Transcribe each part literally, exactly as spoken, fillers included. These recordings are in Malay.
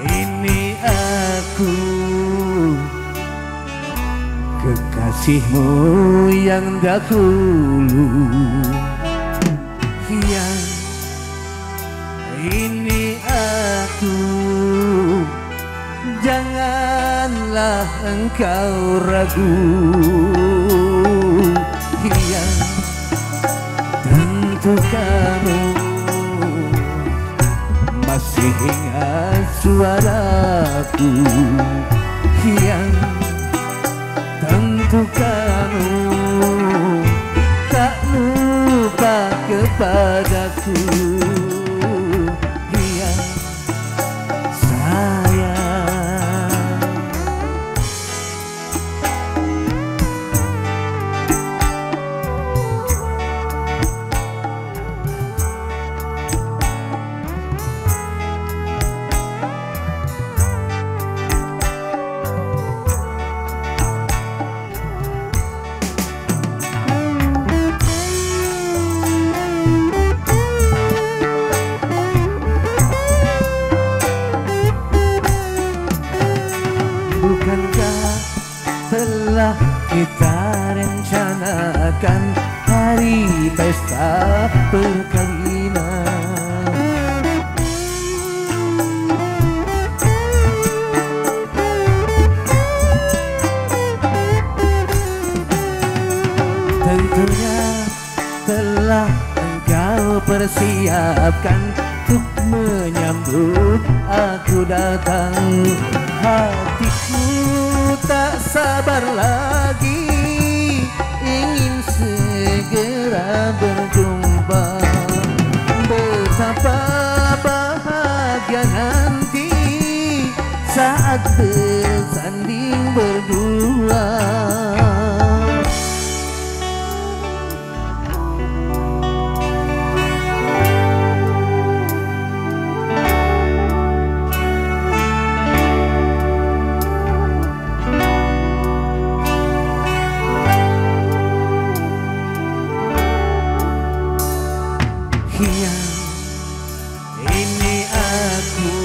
Ini aku, kekasihmu yang dahulu. Yang ini aku, janganlah engkau ragu. Yang tentu kamu masih ingat suaraku. Yang tentu kamu tak lupa kepadaku. Yang sayang, bukankah telah kita rencanakan hari pesta perkawinan? Tentunya telah engkau persiapkan untuk menyambut aku datang. Hatiku tak sabar lagi, ingin segera berjumpa. Betapa bahagia nanti saat bersanding berdua. Yang ini aku,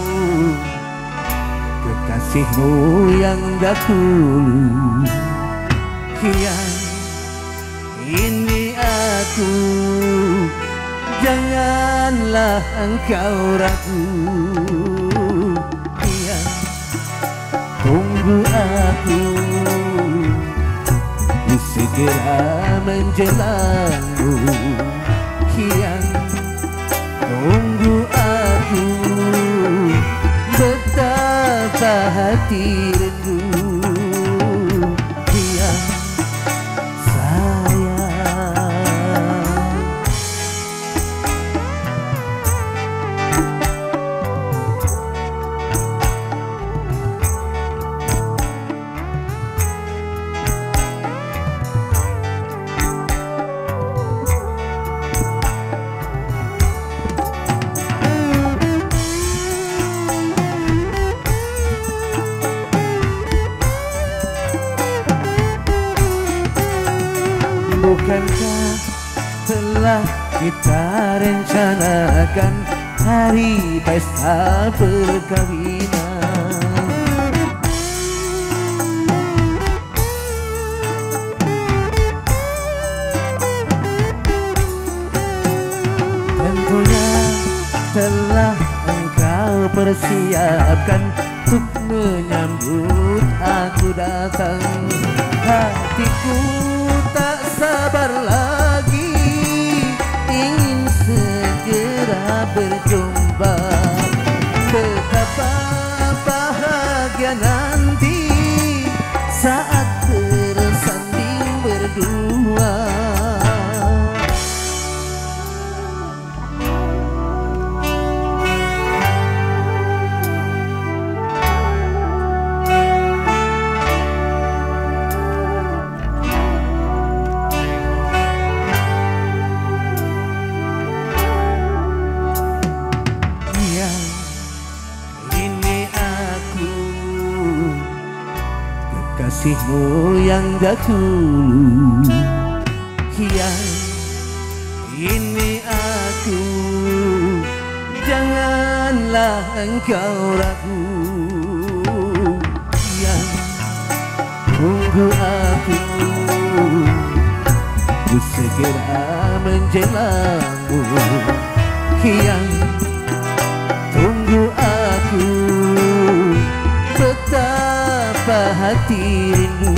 kekasihmu yang dahulu. Yang ini aku, janganlah engkau ragu. Yang tunggu aku, ku segera menjelangmu. Yang tunggu aku, betapa hati rindu. Yang sayang, bukankah telah kita rencanakan hari pesta perkawinan? Tentunya telah engkau persiapkan untuk menyambut aku datang. Hatiku tak sabar lagi, ingin segera berjumpa. Betapa bahagia nanti saat bersanding berdua. Kekasihmu yang dahulu. Yang ini aku, janganlah Bila engkau ragu, yang tunggu aku, ku segera menjelamu. Yang tunggu aku, betapa hati rindu.